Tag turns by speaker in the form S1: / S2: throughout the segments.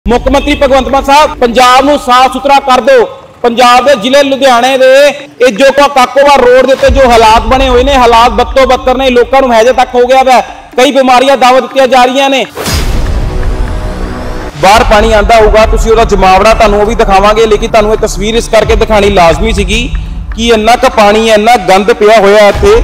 S1: ਮੁੱਖ ਮੰਤਰੀ ਭਗਵੰਤ ਮਾਨ ਸਾਹਿਬ ਪੰਜਾਬ ਨੂੰ ਸਾਫ਼ ਸੁਥਰਾ ਕਰ ਦਿਓ। ਪੰਜਾਬ ਦੇ ਜ਼ਿਲ੍ਹੇ ਲੁਧਿਆਣੇ ਦੇ ਇਹ ਜੋ ਕਾਕੋਵਾ ਰੋਡ ਦੇ ਉੱਤੇ ਜੋ ਹਾਲਾਤ ਬਣੇ ਹੋਏ ਨੇ, ਹਾਲਾਤ ਬੱਤੋ ਬੱਤਰ ਨੇ। ਲੋਕਾਂ ਨੂੰ ਹੈਜੇ ਤੱਕ ਹੋ ਗਿਆ ਵਾ, ਕਈ ਬਿਮਾਰੀਆਂ ਦਾਅਵਾ ਦਿੱਤੀਆਂ ਜਾ ਰਹੀਆਂ ਨੇ। ਬਾਹਰ ਪਾਣੀ ਆਂਦਾ ਹੋਊਗਾ, ਤੁਸੀਂ ਉਹਦਾ ਜਮਾਵੜਾ ਤੁਹਾਨੂੰ ਉਹ ਵੀ ਦਿਖਾਵਾਂਗੇ, ਲੇਕਿਨ ਤੁਹਾਨੂੰ ਇਹ ਤਸਵੀਰ ਇਸ ਕਰਕੇ ਦਿਖਾਣੀ ਲਾਜ਼ਮੀ ਸੀਗੀ ਕਿ ਇੰਨਾ ਕੁ ਪਾਣੀ ਹੈ, ਇੰਨਾ ਗੰਦ ਪਿਆ ਹੋਇਆ ਇੱਥੇ।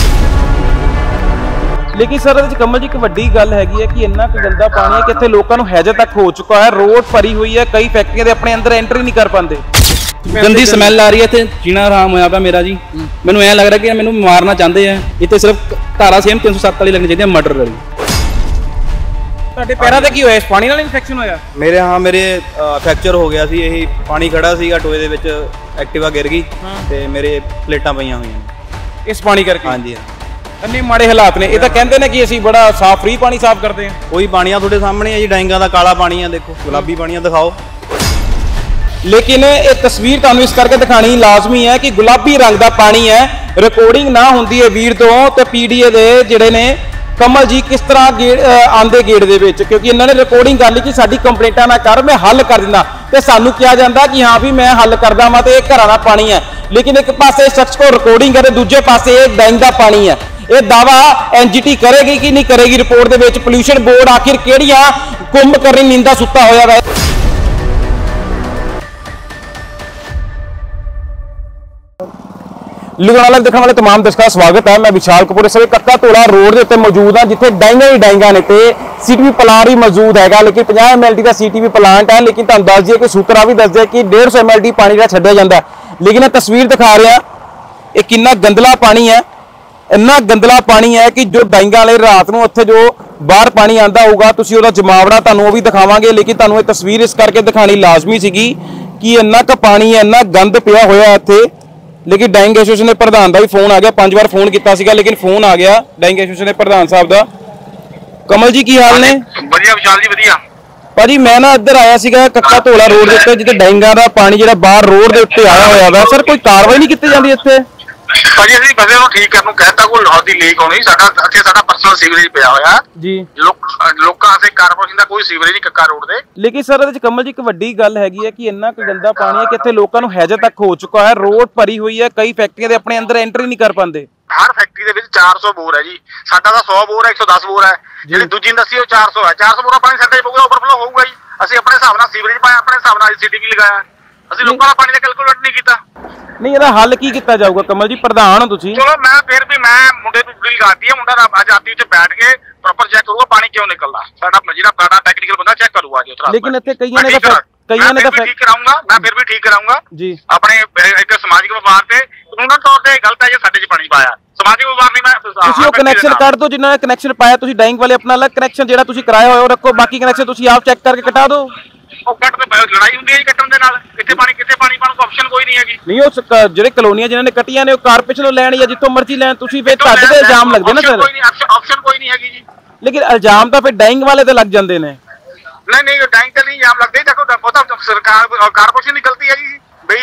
S1: लेकिन सर कमल जी एक वड्डी गल हैगी है कि इन्ना गंदा पानी है कि इत्थे लोकां नूं हैजा तक हो चुका है। रोड भरी हुई है, कई फैक्ट्रियां दे अपने अंदर एंट्री नहीं कर पाते।
S2: गंदी स्मैल आ रही है, इत्थे जीना हराम होया पिया मेरा जी। मैनूं ऐ लग रहा कि मैनूं मारना चाहते हैं। इत्थे सिर्फ धारा सेम 307 वाली लगनी चाहिए, मर्डर वाली।
S1: ਤੁਹਾਡੇ ਪੈਰਾਂ ਤੇ ਕੀ ਹੋਇਆ? ਇਸ ਪਾਣੀ ਨਾਲ ਇਨਫੈਕਸ਼ਨ ਹੋਇਆ?
S2: ਮੇਰੇ ਫ੍ਰੈਕਚਰ ਹੋ ਗਿਆ ਸੀ। ਇਹੀ ਪਾਣੀ ਖੜਾ ਸੀਗਾ ਟੋਏ ਦੇ ਵਿੱਚ, ਐਕਟਿਵਾ ਗਿਰ ਗਈ ਤੇ ਮੇਰੇ ਪਲੇਟਾਂ ਪਈਆਂ ਹੋਈਆਂ ਨੇ
S1: ਇਸ ਪਾਣੀ ਕਰਕੇ।
S2: ਹਾਂਜੀ
S1: ਇੰਨੇ ਮਾੜੇ ਹਾਲਾਤ ਨੇ। ਇਹ ਤਾਂ ਕਹਿੰਦੇ ਨੇ ਕਿ ਅਸੀਂ ਬੜਾ ਸਾਫ਼ ਫ੍ਰੀ ਪਾਣੀ ਸਾਫ਼ ਕਰਦੇ ਹਾਂ।
S2: ਕੋਈ ਪਾਣੀ ਆ ਤੁਹਾਡੇ ਸਾਹਮਣੇ ਹੈ ਜੀ, ਡਾਇੰਗਾਂ ਦਾ ਕਾਲਾ ਪਾਣੀ ਆ, ਦੇਖੋ ਗੁਲਾਬੀ ਪਾਣੀ ਆ, ਦਿਖਾਓ।
S1: लेकिन ये तस्वीर तुहानूं इस करके दिखानी लाजमी है कि गुलाबी रंग का पानी है। रिकॉर्डिंग ना होंदी है वीर तो पीडीए दे जिहड़े ने कमल जी किस तरह आंदे गेट दे विच, क्योंकि इन्होंने रिकॉर्डिंग कर ली कि साडी कंप्लेंटां ना कर, मैं हल कर दिंदा। ते सानूं किहा जांदा कि हाँ भी मैं हल करदा वां ते घरां दा पानी है। लेकिन एक पासे शख्स को रिकॉर्डिंग करे, दूजे पासे डाइंग दा पानी है। ये दावा एनजीटी करेगी कि नहीं करेगी? रिपोर्ट दे विच पोल्यूशन बोर्ड आखिर किहड़ियां कुंभकर्णी नींदा सुत्ता होया है। लुधियाना लाइव देखने वाले तमाम दर्शकों का स्वागत है। मैं विशाल कपूर इस कक्का धोला रोड के उत्ते मौजूद हाँ, जिथे डाइंगा ही डाइंगा ने ते सीटीवी प्लांट ही मौजूद है। लेकिन 50 ml का सीटीवी प्लांट है, लेकिन तुहानूं दस दिए कि सूत्रा भी दस दिए कि 150 ml पानी का छड्डिया जाता है। लेकिन यह तस्वीर दिखा रहे हैं, ये कितना गंदला पानी है। इन्ना गंदला पानी है कि जो डाइंगा वाले रात नूं उत्थे जो बाहर पानी आंदा होगा, तुसीं उहदा जमावड़ा तुहानूं वो भी दिखावांगे। लेकिन तुहानूं ये तस्वीर इस करके दिखानी लाजमी सीगी कि इन्ना क पानी है, इन्ना गंद पिया होया इत्थे। लेकिन डाइंग एसोसीएशन के प्रधान का भी फोन आ गया, 5 बार फोन किया सीगा, लेकिन फोन आ गया डाइंग एसोसीएशन के प्रधान साहब का। कमल जी की हाल ने?
S3: बढ़िया विशाल जी, बढ़िया
S1: भाजी। मैं ना इधर आया सीगा कक्का धोला रोड के उत्ते, जिथे डाइंगा का पानी जिहड़ा बाहर रोड के उत्ते आया होया वा। सर कोई कार्रवाई नहीं की जाती इत्थे?
S3: ਭਾਜੀ ਅਸੀਂ ਬਸੇ ਨੂੰ ਠੀਕ ਕਰਨ ਨੂੰ ਕਹਿਤਾ, ਕੋਈ ਲਾਹੌਰ ਦੀ ਲੀਕ ਹੋਣੀ। ਸਾਡਾ ਇੱਥੇ ਸਾਡਾ ਪਰਸਨਲ ਸੀਵਰੇਜ ਪਿਆ ਹੋਇਆ
S1: ਜੀ।
S3: ਲੋਕਾਂ ਆਸੇ ਕਾਰਪੋਰੇਸ਼ਨ ਦਾ ਕੋਈ ਸੀਵਰੇਜ ਨਹੀਂ ਕੱਕਾ ਰੋਡ ਦੇ।
S1: ਲੇਕਿਨ ਸਰ ਇਹਦੇ ਚ ਕਮਲ ਜੀ ਇੱਕ ਵੱਡੀ ਗੱਲ ਹੈਗੀ ਹੈ ਕਿ ਇੰਨਾ ਕੁ ਗੰਦਾ ਪਾਣੀ ਹੈ ਕਿ ਇੱਥੇ ਲੋਕਾਂ ਨੂੰ ਹੈਜਾ ਤੱਕ ਹੋ ਚੁੱਕਾ ਹੈ। ਰੋਡ ਭਰੀ ਹੋਈ ਹੈ, ਕਈ ਫੈਕਟਰੀਆਂ ਦੇ ਆਪਣੇ ਅੰਦਰ ਐਂਟਰੀ ਨਹੀਂ ਕਰ ਪਾਉਂਦੇ।
S3: ਹਰ ਫੈਕਟਰੀ ਦੇ ਵਿੱਚ 400 ਬੋਰ ਹੈ ਜੀ। ਸਾਡਾ ਤਾਂ 100 ਬੋਰ ਹੈ, 110 ਬੋਰ ਹੈ। ਜਿਹੜੀ ਦੂਜੀ ਇੰਡਸਟਰੀ ਉਹ 400 ਹੈ। 400 ਬੋਰ ਦਾ ਪਾਣੀ ਸਾਡੇ ਪਊਗਾ, ਓਵਰਫਲੋ ਹੋਊਗਾ ਜੀ। ਅਸੀਂ ਆਪਣੇ ਹਿਸਾਬ ਨਾਲ ਸੀਵਰੇਜ ਪਾਇਆ, ਆਪਣੇ ਹਿਸਾਬ ਨਾਲ ਸੀਟੀਪੀ ਲਗਾਇਆ। ਅਸੀਂ ਲੋਕਾਂ ਦਾ ਪਾਣੀ ਦਾ ਕੈਲਕੂਲੇਟ ਨਹੀਂ ਕੀਤਾ।
S1: ਨਹੀਂ, ਇਹਦਾ ਹੱਲ ਕੀ ਕੀਤਾ ਜਾਊਗਾ? ਕਮਲ ਜੀ ਪ੍ਰਧਾਨ ਹੋ ਤੁਸੀਂ।
S3: ਚਲੋ ਮੈਂ ਫਿਰ ਵੀ ਮੈਂ ਮੁੰਡੇ ਨੂੰ ਡਿਲ ਲਗਾਤੀ ਹੈ। ਮੁੰਡਾ ਅੱਜ ਰਾਤੀ ਉੱਤੇ ਬੈਠ ਕੇ ਪ੍ਰੋਪਰ ਚੈੱਕ ਕਰੂਗਾ ਪਾਣੀ ਕਿਉਂ ਨਿਕਲਦਾ। ਸਾਡਾ ਜਿਹੜਾ ਸਾਡਾ ਟੈਕਨੀਕਲ ਬੰਦਾ ਚੈੱਕ ਕਰੂਗਾ ਜੀ ਉੱਥੇ।
S1: ਲੇਕਿਨ ਇੱਥੇ ਕਈਆਂ ਨੇ ਤਾਂ
S3: ਠੀਕ ਕਰਾਉਂਗਾ, ਮੈਂ ਫਿਰ ਵੀ ਠੀਕ ਕਰਾਉਂਗਾ
S1: ਜੀ।
S3: ਆਪਣੇ ਇੱਕ ਸਮਾਜਿਕ ਵਿਵਹਾਰ ਤੇ ਕਾਨੂੰਨੀ ਤੌਰ ਤੇ ਗਲਤ ਹੈ ਜੇ ਸਾਡੇ 'ਚ ਪਾਣੀ ਪਾਇਆ। ਸਮਾਜਿਕ ਵਿਵਹਾਰ ਨਹੀਂ, ਮੈਂ
S1: ਤੁਸੀਂ ਉਹ ਕਨੈਕਸ਼ਨ ਕੱਢ ਦਿਓ ਜਿਨ੍ਹਾਂ ਨੇ ਕਨੈਕਸ਼ਨ ਪਾਇਆ। ਤੁਸੀਂ ਡਾਇੰਗ ਵਾਲੇ ਆਪਣਾ ਅਲੱਗ ਕਨੈਕਸ਼ਨ ਜਿਹੜਾ ਤੁਸੀਂ ਕਰਾਇਆ ਹੋਇਆ ਉਹ ਰੱਖੋ, ਬਾਕੀ ਕਨੈਕਸ਼ਨ ਤੁਸੀਂ ਆਪ ਚੈੱਕ ਕਰਕੇ ਕਟਾ ਦਿਓ।
S3: ਉਹ ਕੱਟ ਤੇ ਲੜਾਈ ਹੁੰਦੀ ਹੈ ਜੀ ਕੱਟਣ ਦੇ ਨਾਲ। ਕਿੱਥੇ ਪਾਣੀ ਪਾਉਣ ਦੀ ਆਪਸ਼ਨ ਕੋਈ ਨਹੀਂ ਹੈਗੀ।
S1: ਨਹੀਂ, ਉਹ ਜਿਹੜੇ ਕਲੋਨੀਆਂ ਜਿਨ੍ਹਾਂ ਨੇ ਕੱਟੀਆਂ ਨੇ ਉਹ ਕਾਰਪੋਰੇਸ਼ਨ ਲੈਣ ਜਾਂ ਜਿੱਥੋਂ ਮਰਜ਼ੀ ਲੈਣ, ਤੁਸੀਂ ਫਿਰ ਤੁਹਾਡੇ ਤੇ ਇਲਜ਼ਾਮ ਲੱਗਦੇ ਨਾ ਸਰ।
S3: ਆਪਸ਼ਨ ਕੋਈ ਨਹੀਂ ਹੈਗੀ ਜੀ।
S1: ਲੇਕਿਨ ਇਲਜ਼ਾਮ ਤਾਂ ਫਿਰ ਡਾਇੰਗ ਵਾਲੇ ਤੇ ਲੱਗ ਜਾਂਦੇ ਨੇ।
S3: ਨਹੀਂ ਡਾਇੰਗ ਤੇ ਨਹੀਂ ਇਲਜ਼ਾਮ ਲੱਗਦੇ। ਦੇਖੋ ਉਹ ਤਾਂ ਸਰਕਾਰ ਕਾਰਪੋਰੇਸ਼ਨ ਦੀ ਗਲਤੀ ਹੈ ਜੀ।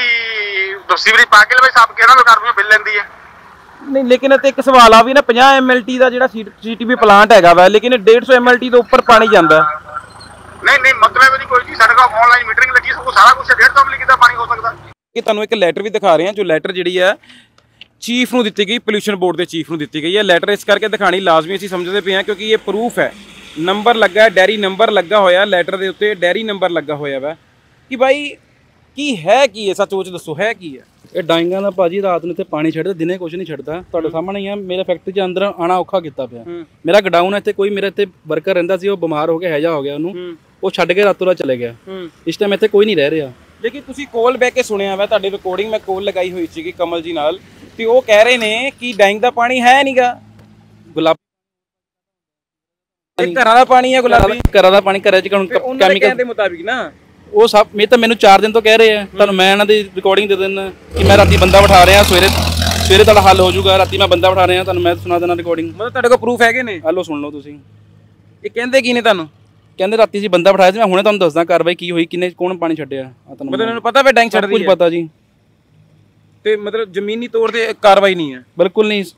S3: ਬਈ ਸੀਵਰੇਜ ਪਾ ਕੇ ਬਈ ਸਾਫ ਕਹਿਣਾ ਕਾਰਪੋਰੇਸ਼ਨ ਬਿੱਲ ਲੈਂਦੀ ਹੈ।
S1: ਨਹੀਂ, ਲੇਕਿਨ ਇੱਥੇ ਇੱਕ ਸਵਾਲ ਆ ਵੀ ਨਾ 50 ml ਦਾ ਜਿਹੜਾ ਸੀਟੀਪੀ ਪਲਾਂਟ ਹੈਗਾ ਵਾ, ਲੇਕਿਨ 150 ml ਤੋਂ ਉੱਪਰ ਪਾਣੀ ਜਾਂਦਾ।
S3: ਨਹੀਂ ਮਤਲਬ ਨਹੀਂ ਕੋਈ ਜੀ। ਸਾਡੇ ਕੋਲ ਆਨਲਾਈਨ ਮੀਟਰਿੰਗ ਲੱਗੀ, ਸਭ ਸਾਰਾ ਕੁਝ 150 ml ਕਿੱਦਾਂ ਪਾਣੀ ਹੋ ਸਕਦਾ।
S1: ਕਿ ਤੁਹਾਨੂੰ ਇੱਕ ਲੈਟਰ ਵੀ ਦਿਖਾ ਰਹੇ ਹਾਂ, ਜੋ ਲੈਟਰ ਜਿਹੜੀ ਹੈ ਚੀਫ ਨੂੰ ਦਿੱਤੀ ਗਈ, ਪੋਲਿਊਸ਼ਨ ਬੋਰਡ ਦੇ ਚੀਫ ਨੂੰ ਦਿੱਤੀ ਗਈ ਹੈ। ਲੈਟਰ ਇਸ ਕਰਕੇ ਦਿਖਾਣੀ ਲਾਜ਼ਮੀ ਅਸੀਂ ਸਮਝਦੇ ਪਏ ਹਾਂ ਕਿਉਂਕਿ ਇਹ ਪ੍ਰੂਫ ਹੈ। ਨੰਬਰ ਲੱਗਾ ਹੈ, ਡੈਰੀ ਨੰਬਰ ਲੱਗਾ ਹੋਇਆ ਲੈਟਰ ਦੇ ਉੱਤੇ, ਡੈਰੀ ਨੰਬਰ ਲੱਗਾ ਹੋਇਆ ਵਾ ਕਿ ਭਾਈ ਕੀ ਹੈ, ਕੀ ਹੈ ਸੱਚ ਸੋਚ ਦੱਸੋ, ਹੈ ਕੀ ਹੈ?
S2: ਇਹ ਡਾਇੰਗਾਂ ਦਾ ਭਾਜੀ ਰਾਤ ਨੂੰ ਇੱਥੇ ਪਾਣੀ ਛੱਡਦੇ, ਦਿਨੇ ਕੁਝ ਨਹੀਂ ਛੱਡਦਾ। ਤੁਹਾਡੇ ਸਾਹਮਣੇ ਹੀ ਆ। ਮੇਰੇ ਫੈਕਟਰੀ 'ਚ ਅੰਦਰ ਆਣਾ ਔਖਾ ਕੀਤਾ ਪਿਆ। ਮੇਰਾ ਗਡਾਊਨ ਹੈ ਇੱਥੇ, ਕੋਈ ਮੇਰਾ ਇੱਥੇ ਵਰਕਰ ਰਹਿੰਦਾ ਸੀ, ਉਹ ਬਿਮਾਰ ਹੋ ਕੇ ਹੈਜਾ ਹੋ ਗਿਆ, ਉਹਨੂੰ ਉਹ ਛੱਡ ਕੇ ਰਾਤੋਂ ਰਾਤ ਚਲੇ ਗਿਆ। ਇਸ ਟਾਈਮ ਇੱਥੇ ਕੋਈ ਨਹੀਂ ਰਹਿ ਰਿਹਾ।
S1: ਲੇਕਿਨ ਤੁਸੀਂ ਕੋਲ ਬਹਿ ਕੇ ਸੁਣਿਆ ਵਾ, ਤੁਹਾਡੀ ਰਿਕਾਰਡਿੰਗ ਮੈਂ ਕੋਲ ਲਗਾਈ ਹੋਈ ਸੀਗੀ ਕਮਲ ਜੀ ਨਾਲ, ਤੇ ਉਹ ਕਹਿ ਰਹੇ ਨੇ ਕਿ ਡਾਇੰਗ ਦਾ ਪਾਣੀ ਹੈ ਨਹੀਂਗਾ, ਗੁਲਾਬੀ ਘਰਾਂ ਦਾ ਪਾਣੀ ਹੈ। ਗੁਲਾਬੀ
S2: ਘਰਾਂ ਦਾ ਪਾਣੀ ਘਰਾਂ 'ਚ ਕੈਮੀਕਲ
S1: ਦੇ ਮੁਤਾਬਿਕ ਨਾ
S2: ਉਹ ਸਭ ਮੈਨੂੰ 4 ਦਿਨ ਤੋਂ ਕਹਿ ਰਹੇ ਆ। ਤੁਹਾਨੂੰ ਮੈਂ ਇਹਨਾਂ ਦੀ ਰਿਕਾਰਡਿੰਗ ਦੇ ਦਿੰਦਾ ਕਿ ਮੈਂ ਰਾਤੀ ਬੰਦਾ ਬਿਠਾ ਰਿਹਾ, ਸਵੇਰੇ ਤੁਹਾਡਾ ਹੱਲ ਹੋ ਜਾਊਗਾ। ਰਾਤੀ ਮੈਂ ਬੰਦਾ ਬਿਠਾ ਰਿਹਾ, ਤੁਹਾਨੂੰ ਮੈਂ ਸੁਣਾ ਦੇਣਾ ਰਿਕਾਰਡਿੰਗ।
S1: ਮਤਲਬ ਤੁਹਾਡੇ ਕੋਲ ਪ੍ਰੂਫ ਹੈਗੇ ਨੇ?
S2: ਹਲੋ ਸੁਣ ਲਓ ਤੁਸੀਂ।
S1: ਇਹ ਕਹਿੰਦੇ ਕੀ ਨੇ ਤੁਹਾਨੂੰ?
S2: ਕਹਿੰਦੇ ਰਾਤੀ ਜੀ ਬੰਦਾ ਬਿਠਾਇਆ ਸੀ। ਮੈਂ ਹੁਣੇ ਤੁਹਾਨੂੰ ਦੱਸਦਾ ਕਾਰਵਾਈ ਕੀ ਹੋਈ, ਕਿੰਨੇ ਕੌਣ ਪਾਣੀ ਛੱਡਿਆ।
S1: ਮਤਲਬ ਇਹਨਾਂ ਨੂੰ ਪਤਾ ਵੀ ਡਾਇੰਗ ਛੱਡਦੀ ਹੈ?
S2: ਕੁਝ ਪਤਾ ਜੀ।
S1: ਤੇ ਮਤਲਬ ਜ਼ਮੀਨੀ ਤੌਰ ਤੇ ਕਾਰਵਾਈ ਨਹੀਂ ਹੈ?
S2: ਬਿਲਕੁਲ ਨਹੀਂ।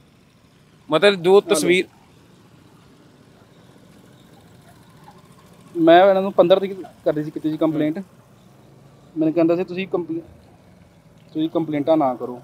S1: ਮਤਲਬ ਜੋ ਤਸਵੀਰ
S2: ਮੈਂ ਇਹਨਾਂ ਨੂੰ 15 ਤਰੀਕ ਕਰਦੀ ਸੀ ਕੀਤੀ ਸੀ ਕੰਪਲੇਂਟ। ਮੈਨੂੰ ਕਹਿੰਦਾ ਸੀ ਤੁਸੀਂ ਕੰਪਲੇਂਟਾਂ ਨਾ ਕਰੋ।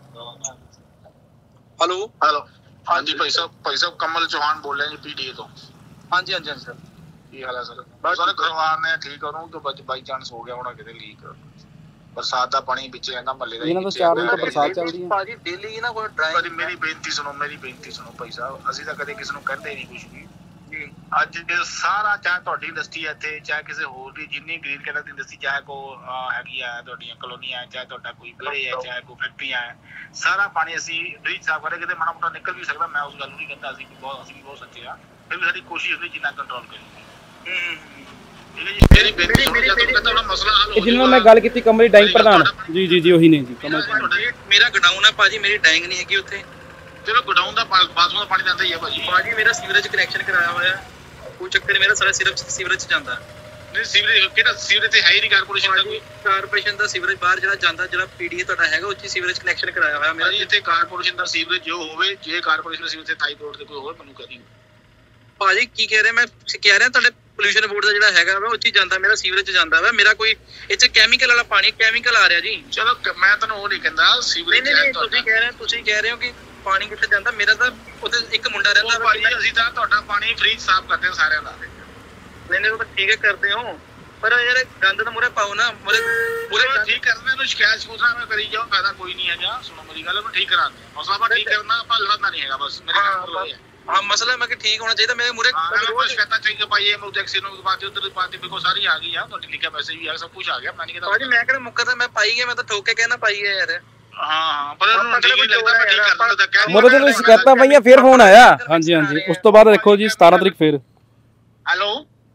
S3: हेलो हाँ जी भाई साहब कमल चौहान बोल रहे हैं जी पीडीए तो। हाँ जी सर की हाल है सर? बस सर करवाने ठीक करूँ तो बाई चांस हो गया होना किते लीक बरसात का पानी ਵਿੱਚ ਰਹਿੰਦਾ ਮਹੱਲੇ ਦਾ।
S2: ਇਹਨਾਂ ਦਾ 4 ਦਿਨ ਤੋਂ ਬਰਸਾਤ ਚੱਲਦੀ ਹੈ
S3: ਭਾਜੀ ਡੇਲੀ ਨਾ ਕੋਈ ਡਰਾਈਵਰ। ਮੇਰੀ ਬੇਨਤੀ ਸੁਣੋ ਭਾਈ ਸਾਹਿਬ, ਅਸੀਂ ਤਾਂ ਕਦੇ ਕਿਸੇ ਨੂੰ ਕਹਿੰਦੇ ਨਹੀਂ ਕੁਝ ਵੀ। ਅੱਜ ਸਾਰਾ ਚਾਹੇ ਤੁਹਾਡੀ ਇੰਡਸਟਰੀ ਹੈ ਇੱਥੇ, ਚਾਹੇ ਕਿਸੇ ਹੋਰ ਦੀ ਜਿੰਨੀ ਗ੍ਰੀਨ ਕਲਰ ਦੀ ਇੰਡਸਟਰੀ, ਚਾਹੇ ਕੋ ਹੈਗੀ ਆ ਤੁਹਾਡੀਆਂ ਕਲੋਨੀਆਂ, ਚਾਹੇ ਤੁਹਾਡਾ ਕੋਈ ਵਿਹੜੇ ਹੈ, ਚਾਹੇ ਕੋਈ ਫੈਕਟਰੀਆਂ ਹੈ, ਸਾਰਾ ਪਾਣੀ ਅਸੀਂ ਡ੍ਰਿੰਚ ਸਾਫ ਕਰੇ। ਕਿਤੇ ਮਾੜਾ ਮੋਟਾ ਨਿਕਲ ਵੀ ਸਕਦਾ, ਮੈਂ ਉਸ ਗੱਲ ਨੂੰ ਨਹੀਂ ਕਹਿੰਦਾ। ਅਸੀਂ ਵੀ ਬਹੁਤ ਸੱਚੇ ਆ, ਫਿਰ ਵੀ ਸਾਡੀ ਕੋਸ਼ਿਸ਼ ਹੁੰਦੀ ਜਿੰਨਾ ਕੰਟਰੋਲ ਕਰੀਏ। ਮੇਰੀ ਬੇਨਤੀ ਸੁਣੋ, ਜਦ ਤੱਕ ਤੁਹਾਡਾ ਮਸਲਾ ਹੱਲ ਹੋ
S1: ਜਿਨ੍ਹਾਂ ਨਾਲ ਮੈਂ ਗੱਲ ਕੀਤੀ ਕਮਲ ਡੈਂਗ ਪ੍ਰਧਾਨ।
S2: ਜੀ ਉਹੀ ਨੇ ਜੀ ਕਮਲ।
S3: ਮੇਰਾ ਗਡਾਊਨ ਹੈ ਭਾਜੀ, ਮੇਰੀ ਡੈਂਗ ਨਹੀਂ ਹੈਗੀ ਉੱਥੇ। ਚਲੋ ਗਡਾਊਨ ਦਾ ਬਾਥਰੂਮ ਦਾ ਪਾਣੀ ਜਾਂਦਾ ਹੀ ਹੈ ਭਾਜੀ ਮੇਰਾ ਸੀਵਰੇਜ ਕਨੈਕਸ਼ਨ ਕਰਾਇਆ ਹੋਇਆ, ਕੋਈ ਚੱਕਰ ਨਹੀਂ। ਮੇਰਾ ਸਾਰਾ ਸਿਰਫ ਸੀਵਰੇਜ ਚ ਜਾਂਦਾ। ਨਹੀਂ ਸੀਵਰੇਜ ਕਿਹੜਾ ਸੀਵਰੇਜ ਤੇ ਹੈ ਹੀ ਨਹੀਂ ਕਾਰਪੋਰੇਸ਼ਨ ਦਾ ਕੋਈ। ਕਾਰਪੋਰੇਸ਼ਨ ਦਾ ਸੀਵਰੇਜ ਬਾਹਰ ਜਿਹੜਾ ਜਾਂਦਾ, ਜਿਹੜਾ ਪੀਡੀਏ ਤੁਹਾਡਾ ਹੈਗਾ ਉੱਥੇ ਸੀਵਰੇਜ ਕਨੈਕਸ਼ਨ ਕਰਾਇਆ ਹੋਇਆ ਮੇਰਾ। ਜਿੱਥੇ ਕਾਰਪੋਰੇਸ਼ਨ ਦਾ ਸੀਵਰੇਜ ਜੋ ਹੋਵੇ, ਜੇ ਕਾਰਪੋਰੇਸ਼ਨ ਦਾ ਸੀਵਰੇਜ ਤੇ ਥਾਈ ਰੋਡ ਤੇ ਕੋਈ ਹੋਵੇ ਮੈਨੂੰ ਕਹਦੀ। ਭਾਜੀ ਕੀ ਕਹਿ ਰਹੇ, ਮੈਂ ਕਹਿ ਰਿਹਾ ਤੁਹਾਡੇ ਪੋਲੂਸ਼ਨ ਬੋਰਡ ਦਾ ਜਿਹੜਾ ਹੈਗਾ ਵਾ ਉੱਥੇ ਜਾਂਦਾ, ਮੇਰਾ ਸੀਵਰੇਜ ਜਾਂਦਾ ਵਾ। ਮੇਰਾ ਕੋਈ ਇੱਥੇ ਕੈਮੀਕਲ ਵਾਲਾ ਪਾਣੀ ਕੈਮੀਕਲ ਆ ਰਿਹਾ ਜੀ। ਚਲੋ ਮੈਂ ਤੁਹਾਨੂੰ ਉਹ ਨਹੀਂ ਕਹਿੰਦਾ ਸੀਵਰੇਜ ਨਹੀਂ, ਤੁਸੀਂ ਕਹਿ ਰਹੇ ਹੋ ਕਿ ਪਾਣੀ ਕਿੱਥੇ ਜਾਂਦਾ। ਮੇਰਾ ਤਾਂ ਉੱਥੇ ਇੱਕ ਮੁੰਡਾ ਰਹਿੰਦਾ ਭਾਜੀ, ਅਸੀਂ ਤਾਂ ਤੁਹਾਡਾ ਪਾਣੀ ਫ੍ਰੀ ਸਾਫ਼ ਕਰਦੇ ਹਾਂ ਸਾਰਿਆਂ ਦਾ। ਨਹੀਂ ਉਹ ਤਾਂ ਠੀਕ ਹੈ ਕਰਦੇ ਹੋ, ਪਰ ਯਾਰ ਗੰਦ ਤਾਂ ਮੂਰੇ ਪਾਓ ਨਾ। ਮੂਰੇ ਠੀਕ ਕਰਨਾ, ਇਹਨੂੰ ਸ਼ਿਕਾਇਤ ਮੈਂ ਕਰੀ ਜਾਓ, ਫਾਇਦਾ ਕੋਈ ਨਹੀਂ ਹੈਗਾ। ਸੁਣੋ ਮੇਰੀ ਗੱਲ, ਠੀਕ ਕਰਾਂਗੇ ਮਸਲਾ। ਆਪਾਂ ਠੀਕ ਕਰਨਾ, ਆਪਾਂ ਲੜਨਾ ਨਹੀਂ ਹੈਗਾ ਬਸ। ਮੇਰੇ ਹਾਂ ਮਸਲਾ ਮੈਂ ਕਿ ਠੀਕ ਹੋਣਾ ਚਾਹੀਦਾ। ਮੇਰੇ ਮੂਰੇ ਸ਼ਿਕਾਇਤਾਂ ਚਾਹੀਏ ਭਾਈ, ਇਹ ਮੁੱਦੇ ਨੂੰ ਬਾਤ ਉਧਰ ਪਾਰਟੀ ਬਿਲਕੁਲ ਸਾਰੀ ਆ ਗਈ ਆ, ਤੁਹਾਡੀ ਲਿਖਿਆ ਪੈਸੇ ਵੀ ਆ, ਸਭ ਕੁਝ ਆ ਗਿਆ। ਮੈਂ ਨਹੀਂ ਕਹਿੰਦਾ ਭਾਜੀ ਮੈਂ ਕਿਹੜਾ ਮੁੱਕਰ ਤਾਂ ਮੈਂ ਪਾਈ ਗਿਆ, ਮੈਂ ਤਾਂ ਠੋਕ ਕੇ ਕਹਿਣਾ ਪਾਈ ਹੈ ਯਾਰ। ਹਾਂ ਪਰ ਇਹਨੂੰ ਠੀਕ ਹੀ ਲੱਗਦਾ, ਮੈਂ ਠੀਕ ਕਰ ਦਿੰਦਾ। ਕਹਿ
S1: ਮਤਲਬ ਜਦੋਂ ਸ਼ਿਕਾਇਤਾਂ ਪਈਆਂ ਫਿਰ ਫੋਨ ਆਇਆ।
S2: ਹਾਂਜੀ ਉਸ ਤੋਂ ਬਾਅਦ ਦੇਖੋ ਜੀ 17 ਤਰੀਕ ਫਿਰ।
S3: ਹੈਲੋ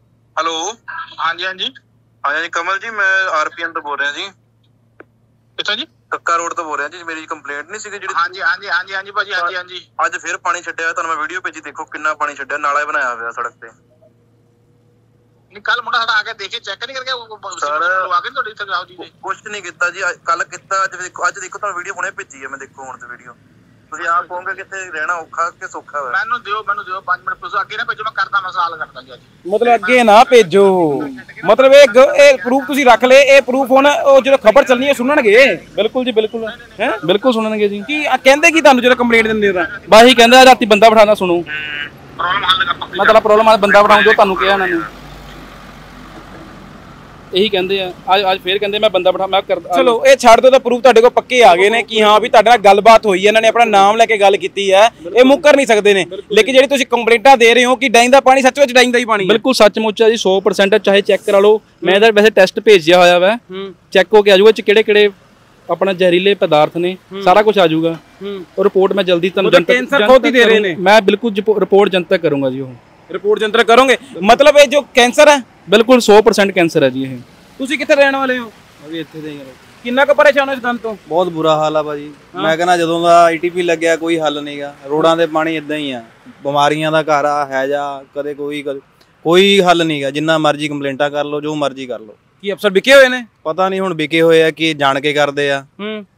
S3: ਹਾਂਜੀ ਕਮਲ ਜੀ, ਮੈਂ ਆਰਪੀਐਨ ਤੋਂ ਬੋਲ ਰਿਹਾ ਜੀ। ਕਿੱਥੋਂ ਜੀ? ਕੱਕਾ ਰੋਡ ਤੋਂ ਬੋਲ ਰਿਹਾ ਜੀ। ਮੇਰੀ ਕੰਪਲੇਂਟ ਨਹੀਂ ਸੀਗੀ ਜਿਹੜੀ? ਹਾਂਜੀ ਭਾਜੀ ਹਾਂਜੀ। ਅੱਜ ਫਿਰ ਪਾਣੀ ਛੱਡਿਆ, ਤੁਹਾਨੂੰ ਮੈਂ ਵੀਡੀਓ ਭੇਜੀ, ਦੇਖੋ ਕਿੰਨਾ ਪਾਣੀ ਛੱਡਿਆ, ਨਾਲਾ ਬਣਾਇਆ ਹੋਇਆ ਸੜਕ ਤੇ। ਨਹੀਂ ਕੱਲ ਮੁੰਡਾ ਸਾਡਾ ਆ ਕੇ ਦੇਖੇ, ਚੈੱਕ ਨਹੀਂ ਕਰਕੇ ਸਰ ਆ ਕੇ ਤੁਹਾਡੇ ਇੱਥੇ ਆਓ ਜੀ। ਕੁਛ ਨਹੀਂ ਕੀਤਾ ਜੀ, ਕੱਲ ਕੀਤਾ, ਅੱਜ ਦੇਖੋ ਤੁਹਾਨੂੰ ਵੀਡੀਓ ਹੁਣੇ ਭੇਜੀ ਹੈ ਮੈਂ, ਦੇਖੋ ਹੁਣ ਤੇ ਵੀਡੀਓ। ਤੁਸੀਂ ਆਪ ਕਹੋਗੇ ਕਿੱਥੇ ਰਹਿਣਾ ਔਖਾ ਕਿ ਸੌਖਾ ਹੈ। ਮੈਨੂੰ ਦਿਓ 5 ਮਿੰਟ, ਤੁਸੀਂ ਅੱਗੇ ਨਾ ਭੇਜੋ, ਮੈਂ ਕਰਦਾ ਮਸਲਾ ਹੱਲ ਕਰਦਾ ਜੀ ਅੱਜ।
S1: ਮਤਲਬ ਅੱਗੇ ਨਾ ਭੇਜੋ, ਮਤਲਬ ਇਹ ਪ੍ਰੂਫ ਤੁਸੀਂ ਰੱਖ ਲਏ। ਇਹ ਪ੍ਰੂਫ ਹੁਣ ਉਹ ਜਦੋਂ ਖਬਰ ਚੱਲਣੀ ਹੈ ਸੁਣਨਗੇ।
S2: ਬਿਲਕੁਲ ਜੀ ਬਿਲਕੁਲ ਬਿਲਕੁਲ ਸੁਣਨਗੇ ਜੀ।
S1: ਕੀ ਕਹਿੰਦੇ ਕੀ ਤੁਹਾਨੂੰ ਜਦੋਂ ਕੰਪਲੇਂਟ ਦਿੰਦੇ ਤਾਂ?
S2: ਬਸ ਹੀ ਕਹਿੰਦਾ ਰਾਤੀ ਬੰਦਾ ਬਿਠਾਣਾ। ਸੁਣੋ
S3: ਪ੍ਰੋਬਲਮ ਹੱਲ ਕਰਦਾ,
S2: ਮੈਂ ਤੁਹਾਡਾ ਪ੍ਰੋਬਲਮ ਵਾਲਾ ਬੰਦਾ ਬਿਠਾਉਂ ਜੋ ਤੁਹਾਨੂੰ ਕਿਹਾ ਇਹਨਾਂ ਨੇ। ਇਹੀ ਕਹਿੰਦੇ ਆ। ਅੱਜ ਫੇਰ ਕਹਿੰਦੇ ਮੈਂ ਬੰਦਾ ਬਿਠਾ, ਮੈਂ ਕਰਦਾ।
S1: ਚਲੋ ਇਹ ਛੱਡ ਦੋ, ਤਾਂ ਪ੍ਰੂਫ ਤੁਹਾਡੇ ਕੋਲ ਪੱਕੇ ਆ ਗਏ ਨੇ ਕਿ ਹਾਂ ਵੀ ਤੁਹਾਡੇ ਨਾਲ ਗੱਲਬਾਤ ਹੋਈ ਹੈ, ਇਹਨਾਂ ਨੇ ਆਪਣਾ ਨਾਮ ਲੈ ਕੇ ਗੱਲ ਕੀਤੀ ਹੈ, ਇਹ ਮੁੱਕਰ ਨਹੀਂ ਸਕਦੇ ਨੇ। ਲੇਕਿਨ ਜਿਹੜੀ ਤੁਸੀਂ ਕੰਪਲੇਂਟਾਂ ਦੇ ਰਹੇ ਹੋ ਕਿ ਡੈਂਗ ਦਾ ਪਾਣੀ ਸੱਚ ਵਿੱਚ ਡੈਂਗ ਦਾ ਹੀ ਪਾਣੀ ਹੈ।
S2: ਬਿਲਕੁਲ ਸੱਚਮੁੱਚ ਹੈ ਜੀ, 100% ਚਾਹੇ ਚੈੱਕ ਕਰਾ ਲਓ। ਮੈਂ ਇਹਦਾ ਵੈਸੇ ਟੈਸਟ ਭੇਜਿਆ ਹੋਇਆ ਵਾ, ਚੈੱਕ ਹੋ ਕੇ ਆ ਜਾਊਗਾ ਚ ਕਿਹੜੇ ਆਪਣਾ ਜ਼ਹਿਰੀਲੇ ਪਦਾਰਥ ਨੇ, ਸਾਰਾ ਕੁਝ ਆ ਜਾਊਗਾ। ਉਹ ਰਿਪੋਰਟ ਮੈਂ ਜਲਦੀ ਤੁਹਾਨੂੰ
S1: ਜਨਤਕ ਦੇ ਰਹੇ ਨੇ।
S2: ਮੈਂ ਬਿਲਕੁਲ ਰਿਪੋਰਟ ਜਨਤਕ ਕਰੂੰਗਾ ਜੀ। ਉਹ
S1: ਰਿਪੋਰਟ ਜਨਤਕ ਕਰੋਗੇ? ਮਤਲਬ ਇਹ ਜੋ ਕੈਂਸਰ ਹੈ
S2: ਬਿਲਕੁਲ 100% ਕੈਂਸਰ ਹੈ ਜੀ ਇਹ।
S1: ਤੁਸੀਂ ਕਿੱਥੇ ਰਹਿਣ ਵਾਲੇ ਹੋ?
S4: ਵੀ ਇੱਥੇ ਦੇ
S1: ਕਿੰਨਾ ਕੁ ਪਰੇਸ਼ਾਨ ਹੋ ਇਸ ਗੱਲ ਤੋਂ?
S4: ਬਹੁਤ ਬੁਰਾ ਹਾਲ ਆ ਭਾਜੀ। ਮੈਂ ਕਹਿੰਦਾ ਜਦੋਂ ਦਾ ਆਈਟੀਪੀ ਲੱਗਿਆ ਕੋਈ ਹੱਲ ਨਹੀਂਗਾ। ਰੋਡਾਂ ਦੇ ਪਾਣੀ ਇਦਾਂ ਹੀ ਆ, ਬਿਮਾਰੀਆਂ ਦਾ ਘਰ ਆ, ਹੈਜਾ, ਕਦੇ ਕੋਈ ਹੱਲ ਨਹੀਂਗਾ। ਜਿੰਨਾ ਮਰਜ਼ੀ ਕੰਪਲੇਂਟਾਂ ਕਰ ਲਓ, ਜੋ ਮਰਜ਼ੀ ਕਰ ਲਓ।
S1: ਕੀ ਅਫਸਰ ਵਿਕੇ ਹੋਏ ਨੇ?
S4: ਪਤਾ ਨਹੀਂ ਹੁਣ ਵਿਕੇ ਹੋਏ ਆ ਕਿ ਜਾਣ ਕੇ ਕਰਦੇ ਆ।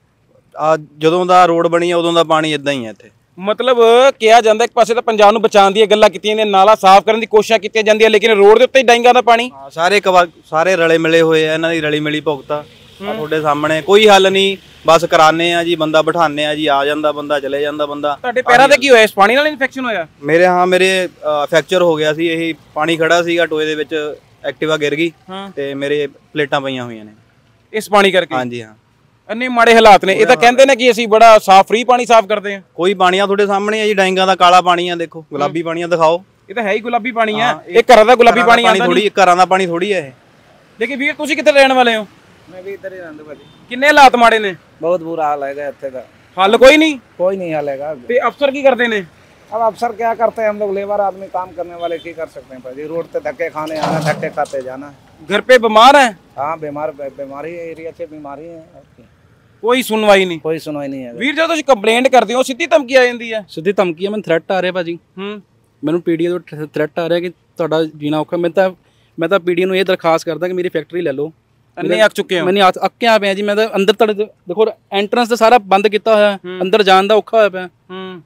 S4: ਆ ਜਦੋਂ ਦਾ ਰੋਡ ਬਣੀ ਆ ਉਦੋਂ ਦਾ ਪਾਣੀ ਇਦਾਂ ਹੀ ਆ ਇੱਥੇ।
S1: ਮਤਲਬ ਕਿਹਾ ਜਾਂਦਾ ਇੱਕ ਪਾਸੇ ਤਾਂ ਪੰਜਾਬ ਨੂੰ ਬਚਾਉਣ ਦੀਆਂ ਗੱਲਾਂ ਕੀਤੀਆਂ ਨੇ, ਨਾਲਾ ਸਾਫ਼ ਕਰਨ ਦੀ ਕੋਸ਼ਿਸ਼ਾਂ ਕੀਤੀਆਂ ਜਾਂਦੀਆਂ, ਲੇਕਿਨ ਰੋਡ ਦੇ ਉੱਤੇ ਡੈਂਗਾਂ ਦਾ ਪਾਣੀ।
S4: ਸਾਰੇ ਰਲੇ ਮਿਲੇ ਹੋਏ ਆ, ਇਹਨਾਂ ਦੀ ਰਲੀ ਮਿਲੀ ਭੁਗਤਾ ਤੁਹਾਡੇ ਸਾਹਮਣੇ। ਕੋਈ ਹੱਲ ਨਹੀਂ, ਬਸ ਕਰਾਨੇ ਆ ਜੀ, ਬੰਦਾ ਬਿਠਾਨੇ ਆ ਜੀ, ਆ ਜਾਂਦਾ ਬੰਦਾ, ਚਲੇ ਜਾਂਦਾ ਬੰਦਾ।
S1: ਤੁਹਾਡੇ ਪੈਰਾਂ ਤੇ ਕੀ ਹੋਇਆ? ਇਸ ਪਾਣੀ ਨਾਲ ਇਨਫੈਕਸ਼ਨ ਹੋਇਆ?
S4: ਮੇਰੇ ਫ੍ਰੈਕਚਰ ਹੋ ਗਿਆ ਸੀ। ਇਹੀ ਪਾਣੀ ਖੜਾ ਸੀਗਾ ਟੋਏ ਦੇ ਵਿੱਚ, ਐਕਟਿਵਾ ਗਿਰ ਗਈ ਤੇ ਮੇਰੇ ਪਲੇਟਾਂ ਪਈਆਂ ਹੋਈਆਂ ਨੇ
S1: ਇਸ ਪਾਣੀ ਕਰਕੇ।
S4: ਹਾਂਜੀ ਹਾਂ,
S1: ਇੰਨੇ ਮਾੜੇ ਹਾਲਾਤ ਨੇ। ਇਹ ਤਾਂ ਕਹਿੰਦੇ ਨੇ ਕਿ ਅਸੀਂ ਬੜਾ ਸਾਫ਼ ਫ੍ਰੀ ਪਾਣੀ ਸਾਫ਼ ਕਰਦੇ ਹਾਂ।
S4: ਕੋਈ ਪਾਣੀ ਆ ਤੁਹਾਡੇ ਸਾਹਮਣੇ ਆ ਜੀ, ਡੈਂਗਾਂ ਦਾ ਕਾਲਾ ਪਾਣੀ ਆ, ਦੇਖੋ ਗੁਲਾਬੀ ਪਾਣੀ ਆ, ਦਿਖਾਓ।
S1: ਇਹ ਤਾਂ ਹੈ ਹੀ ਗੁਲਾਬੀ ਪਾਣੀ ਆ। ਇਹ ਘਰਾਂ ਦਾ ਗੁਲਾਬੀ ਪਾਣੀ ਆਉਂਦਾ
S4: ਥੋੜੀ, ਘਰਾਂ ਦਾ ਪਾਣੀ ਥੋੜੀ ਹੈ ਇਹ।
S1: ਲੇਕਿਨ ਵੀਰ ਤੁਸੀਂ ਕਿੱਥੇ ਰਹਿਣ ਵਾਲੇ ਹੋ?
S5: मैं भी इधर ही रहता भाजी।
S1: ਕਿੰਨੇ ਹਾਲਾਤ ਮਾੜੇ ਨੇ?
S5: बहुत बुरा हाल है इतने का।
S1: ਹੱਲ ਕੋਈ ਨਹੀਂ?
S5: कोई नहीं हाल है।
S1: ਤੇ ਅਫਸਰ ਕੀ ਕਰਦੇ ਨੇ?
S5: अब अफसर क्या करते हैं, हम लोग लेबर आदमी काम करने वाले की कर सकते हैं भाजी। रोड पे धक्के खाने आना, धक्के खाते जाना।
S1: घर पे बीमार है?
S5: हाँ बीमारी एरिया से बीमारी है,
S1: ਕੋਈ ਸੁਣਵਾਈ ਨਹੀਂ।
S5: कोई सुनवाई नहीं है।
S1: ਵੀਰ ਜਦੋਂ ਤੁਸੀਂ ਕੰਪਲੇਂਟ ਕਰਦੇ ਹੋ ਸਿੱਧੀ ਧਮਕੀ ਆ ਜਾਂਦੀ ਹੈ?
S2: ਸਿੱਧੀ ਧਮਕੀ ਆ, ਮੈਨੂੰ ਥ੍ਰੈਟ ਆ ਰਿਹਾ ਭਾਜੀ। ਮੈਨੂੰ ਪੀਡੀਏ ਤੋਂ ਥ੍ਰੈਟ ਆ ਰਿਹਾ ਕਿ ਤੁਹਾਡਾ ਜੀਣਾ ਔਖਾ। ਮੈਂ ਤਾਂ ਪੀਡੀਏ ਨੂੰ ਇਹ ਦਰਖਾਸਤ ਕਰਦਾ ਕਿ ਮੇਰੀ ਫੈਕਟਰੀ ਲੈ ਲਓ।
S1: ਅੰਨੇ ਅੱਕ ਚੁੱਕੇ ਹੋ?
S2: ਮੈਨੇ ਅੱਕਿਆ ਪਿਆ ਜੀ। ਮੈਂ ਤਾਂ ਅੰਦਰ ਤੁਹਾਡੇ ਦੇਖੋ ਐਂਟਰੈਂਸ ਤਾਂ ਸਾਰਾ ਬੰਦ ਕੀਤਾ ਹੋਇਆ, ਅੰਦਰ ਜਾਣ ਦਾ ਔਖਾ ਹੋਇਆ ਪਿਆ।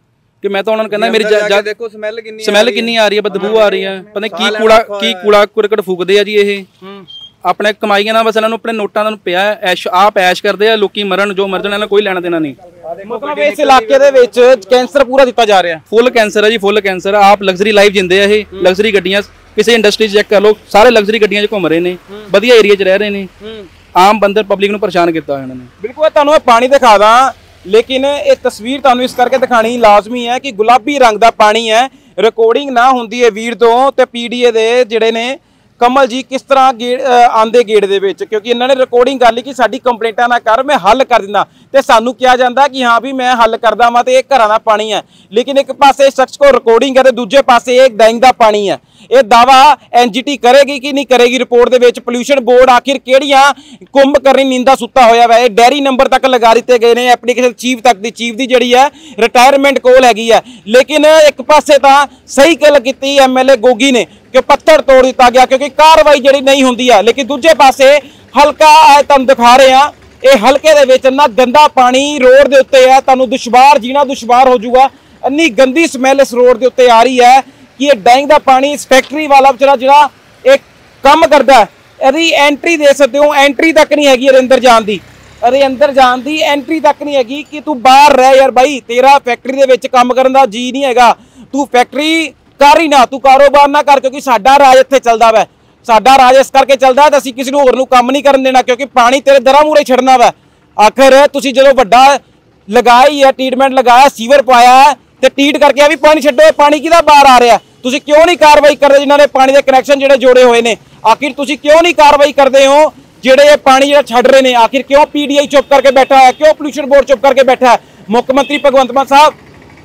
S2: ਕਿ ਮੈਂ ਤਾਂ ਉਹਨਾਂ ਨੂੰ ਕਹਿੰਦਾ ਮੇਰੀ
S4: ਦੇਖੋ ਸਮੈਲ
S2: ਕਿੰਨੀ ਆ ਰਹੀ ਹੈ, ਬਦਬੂ ਆ ਰਹੀ ਹੈ, ਪਤਾ ਨਹੀਂ ਕੀ ਕੂੜਾ ਕੁਰਕਟ ਫੂਕਦੇ ਆ ਜੀ ਇਹ ਆਪਣੇ ਕਮਾਈਆਂ ਨਾਲ, ਬਸ ਇਹਨਾਂ ਨੂੰ ਆਪਣੇ ਨੋਟਾਂ ਦਾ ਪਿਆ ਆਪ ਐਸ਼ ਕਰਦੇ ਆ, ਲੋਕੀ ਮਰਨ ਜੋ ਮਰ ਜਾਣ, ਇਹਨਾਂ ਕੋਈ ਲੈਣਾ ਦੇਣਾ ਨਹੀਂ।
S1: ਮਤਲਬ ਇਸ ਇਲਾਕੇ ਦੇ ਵਿੱਚ ਕੈਂਸਰ ਪੂਰਾ ਦਿੱਤਾ ਜਾ ਰਿਹਾ,
S2: ਫੁੱਲ ਕੈਂਸਰ ਹੈ ਜੀ, ਫੁੱਲ ਕੈਂਸਰ। ਆਪ ਲਗਜ਼ਰੀ ਲਾਈਫ ਜਿੰਦੇ ਆ ਇਹ, ਲਗਜ਼ਰੀ ਗੱਡੀਆਂ ਕਿਸੇ ਇੰਡਸਟਰੀ 'ਚ ਚੈੱਕ ਕਰ ਲਓ, ਸਾਰੇ ਲਗਜ਼ਰੀ ਗੱਡੀਆਂ 'ਚ ਘੁੰਮ ਰਹੇ ਨੇ, ਵਧੀਆ ਏਰੀਆ 'ਚ ਰਹਿ ਰਹੇ ਨੇ, ਆਮ ਬੰਦੇ ਪਬਲਿਕ ਨੂੰ ਪਰੇਸ਼ਾਨ ਕੀਤਾ ਹੋਇਆ ਇਹਨਾਂ ਨੇ।
S1: ਬਿਲਕੁਲ ਤੁਹਾਨੂੰ ਇਹ ਪਾਣੀ ਦਿਖਾ ਦਾਂ, ਲੇਕਿਨ ਇਹ ਤਸਵੀਰ ਤੁਹਾਨੂੰ ਇਸ ਕਰਕੇ ਦਿਖਾਣੀ ਲਾਜ਼ਮੀ ਹੈ ਕਿ ਗੁਲਾਬੀ ਰੰਗ ਦਾ ਪਾਣੀ ਹੈ। ਰਿਕਾਰਡਿੰਗ ਨਾ ਹੁੰਦੀ ਹੈ ਵੀਰ ਤੋਂ ਤੇ ਪੀਡੀਏ ਦੇ ਜਿਹੜੇ ਨੇ ਕਮਲ ਜੀ ਕਿਸ ਤਰ੍ਹਾਂ ਆਂਦੇ ਗੇੜ ਦੇ ਵਿੱਚ, ਕਿਉਂਕਿ ਇਹਨਾਂ ਨੇ ਰਿਕਾਰਡਿੰਗ ਕਰ ਲਈ ਕਿ ਸਾਡੀ ਕੰਪਲੇਂਟਾਂ ਨਾ ਕਰ, ਮੈਂ ਹੱਲ ਕਰ ਦਿੰਦਾ, ਤੇ ਸਾਨੂੰ ਕਿਹਾ ਜਾਂਦਾ ਕਿ ਹਾਂ ਵੀ ਮੈਂ ਹੱਲ ਕਰਦਾ ਵਾਂ ਤੇ ਇਹ ਘਰਾਂ ਦਾ ਪਾਣੀ ਹੈ। ਲੇਕਿਨ ਇੱਕ ਪਾਸੇ ਸ਼ਖਸ ਕੋਲ ਰਿਕਾਰਡਿੰਗ ਹੈ ਤੇ ਦੂਜੇ ਪਾਸੇ ਇਹ ਡੈਂਗ ਦਾ ਪਾਣੀ ਹੈ। ਇਹ ਦਾਵਾ ਐਨਜੀਟੀ ਕਰੇਗੀ ਕਿ ਨਹੀਂ ਕਰੇਗੀ ਰਿਪੋਰਟ ਦੇ ਵਿੱਚ। ਪੋਲਿਊਸ਼ਨ ਬੋਰਡ ਆਖਿਰ ਕਿਹੜੀਆਂ ਕੁੰਭ ਕਰਨੀ ਨੀਂਦਾ ਸੁੱਤਾ ਹੋਇਆ ਵਾ। ਇਹ ਡੈਰੀ ਨੰਬਰ ਤੱਕ ਲਗਾ ਦਿੱਤੇ ਗਏ ਨੇ, ਐਪਲੀਕੇਸ਼ਨ ਚੀਫ ਤੱਕ ਦੀ, ਚੀਫ ਦੀ ਜਿਹੜੀ ਹੈ ਰਿਟਾਇਰਮੈਂਟ ਕੋਲ ਹੈਗੀ ਹੈ। ਲੇਕਿਨ ਇੱਕ ਪਾਸੇ ਤਾਂ ਸਹੀ ਗੱਲ ਕੀਤੀ ਐਮਐਲਏ ਗੋਗੀ ਨੇ ਕਿ ਪੱਥਰ ਤੋੜ ਦਿੱਤਾ ਗਿਆ ਕਿਉਂਕਿ ਕਾਰਵਾਈ ਜਿਹੜੀ ਨਹੀਂ ਹੁੰਦੀ ਹੈ, ਲੇਕਿਨ ਦੂਜੇ ਪਾਸੇ ਹਲਕਾ ਤੁਹਾਨੂੰ ਦਿਖਾ ਰਹੇ ਆ, ਇਹ ਹਲਕੇ ਦੇ ਵਿੱਚ ਇੰਨਾ ਗੰਦਾ ਪਾਣੀ ਰੋਡ ਦੇ ਉੱਤੇ ਹੈ, ਤੁਹਾਨੂੰ ਦੁਸ਼ਵਾਰ ਜੀਣਾ ਦੁਸ਼ਵਾਰ ਹੋ ਜਾਊਗਾ। ਇੰਨੀ ਗੰਦੀ ਸਮੈਲ ਇਸ ਰੋਡ ਦੇ ਉੱਤੇ ਆ ਰਹੀ ਹੈ ਕਿ ਇਹ ਡੈਂਗ ਦਾ ਪਾਣੀ ਇਸ ਫੈਕਟਰੀ ਵਾਲਾ ਵਿਚਾਰਾ ਜਿਹੜਾ ਇਹ ਕੰਮ ਕਰਦਾ, ਇਹਦੀ ਐਂਟਰੀ ਦੇ ਸਕਦੇ ਹੋ, ਐਂਟਰੀ ਤੱਕ ਨਹੀਂ ਹੈਗੀ ਇਹਦੇ ਅੰਦਰ ਜਾਣ ਦੀ, ਇਹਦੇ ਅੰਦਰ ਜਾਣ ਦੀ ਐਂਟਰੀ ਤੱਕ ਨਹੀਂ ਹੈਗੀ ਕਿ ਤੂੰ ਬਾਹਰ ਰਹਿ ਯਾਰ ਬਾਈ, ਤੇਰਾ ਫੈਕਟਰੀ ਦੇ ਵਿੱਚ ਕੰਮ ਕਰਨ ਦਾ ਜੀ ਨਹੀਂ ਹੈਗਾ, ਤੂੰ ਫੈਕਟਰੀ ਕਰ ਹੀ ਨਾ, ਤੂੰ ਕਾਰੋਬਾਰ ਨਾ ਕਰ, ਕਿਉਂਕਿ ਸਾਡਾ ਰਾਜ ਇੱਥੇ ਚੱਲਦਾ ਵਾ, ਸਾਡਾ ਰਾਜ ਇਸ ਕਰਕੇ ਚੱਲਦਾ ਤਾਂ ਅਸੀਂ ਕਿਸੇ ਨੂੰ ਹੋਰ ਨੂੰ ਕੰਮ ਨਹੀਂ ਕਰਨ ਦੇਣਾ, ਕਿਉਂਕਿ ਪਾਣੀ ਤੇਰੇ ਦਰਾਂ ਮੂਹਰੇ ਛੱਡਣਾ ਵਾ। ਆਖਰ ਤੁਸੀਂ ਜਦੋਂ ਵੱਡਾ ਲਗਾਈ ਹੈ, ਟ੍ਰੀਟਮੈਂਟ ਲਗਾਇਆ, ਸੀਵਰ ਪਾਇਆ ਤੇ ਟੀਟ ਕਰਕੇ ਆ ਵੀ ਪਾਣੀ ਛੱਡੋ, ਪਾਣੀ ਕਿਹਦਾ ਬਾਹਰ ਆ ਰਿਹਾ, ਤੁਸੀਂ ਕਿਉਂ ਨਹੀਂ ਕਾਰਵਾਈ ਕਰਦੇ ਜਿਨ੍ਹਾਂ ਨੇ ਪਾਣੀ ਦੇ ਕਨੈਕਸ਼ਨ ਜਿਹੜੇ ਜੋੜੇ ਹੋਏ ਨੇ? ਆਖਿਰ ਤੁਸੀਂ ਕਿਉਂ ਨਹੀਂ ਕਾਰਵਾਈ ਕਰਦੇ ਹੋ ਜਿਹੜੇ ਇਹ ਪਾਣੀ ਜਿਹੜਾ ਛੱਡ ਰਹੇ ਨੇ? ਆਖਿਰ ਕਿਉਂ ਪੀਡੀਆਈ ਚੁੱਪ ਕਰਕੇ ਬੈਠਾ ਹੈ, ਕਿਉਂ ਪੋਲਿਊਸ਼ਨ ਬੋਰਡ ਚੁੱਪ ਕਰਕੇ ਬੈਠਾ ਹੈ? ਮੁੱਖ ਮੰਤਰੀ ਭਗਵੰਤ ਮਾਨ ਸਾਹਿਬ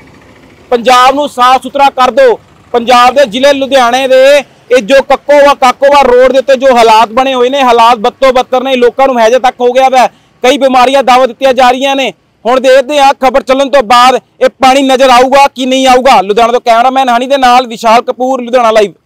S1: ਪੰਜਾਬ ਨੂੰ ਸਾਫ਼ ਸੁਥਰਾ ਕਰ ਦਿਓ। ਪੰਜਾਬ ਦੇ ਜ਼ਿਲ੍ਹੇ ਲੁਧਿਆਣੇ ਦੇ ਇਹ ਜੋ ਕਾਕੋਵਾ ਰੋਡ ਦੇ ਉੱਤੇ ਜੋ ਹਾਲਾਤ ਬਣੇ ਹੋਏ ਨੇ, ਹਾਲਾਤ ਬੱਤੋ ਬੱਤਰ ਨੇ, ਲੋਕਾਂ ਨੂੰ ਹੈਜੇ ਤੱਕ ਹੋ ਗਿਆ ਵੈ, ਕਈ ਬਿਮਾਰੀਆਂ ਦਾਅਵਤ ਦਿੱਤੀਆਂ ਜਾ ਰਹੀਆਂ ਨੇ। ਹੁਣ ਦੇਖਦੇ ਹਾਂ ਖਬਰ ਚੱਲਣ ਤੋਂ ਬਾਅਦ ਇਹ ਪਾਣੀ ਨਜ਼ਰ ਆਊਗਾ ਕਿ ਨਹੀਂ ਆਊਗਾ। ਲੁਧਿਆਣਾ ਤੋਂ ਕੈਮਰਾਮੈਨ ਹਨੀ ਦੇ ਨਾਲ ਵਿਸ਼ਾਲ ਕਪੂਰ, ਲੁਧਿਆਣਾ ਲਾਈਵ।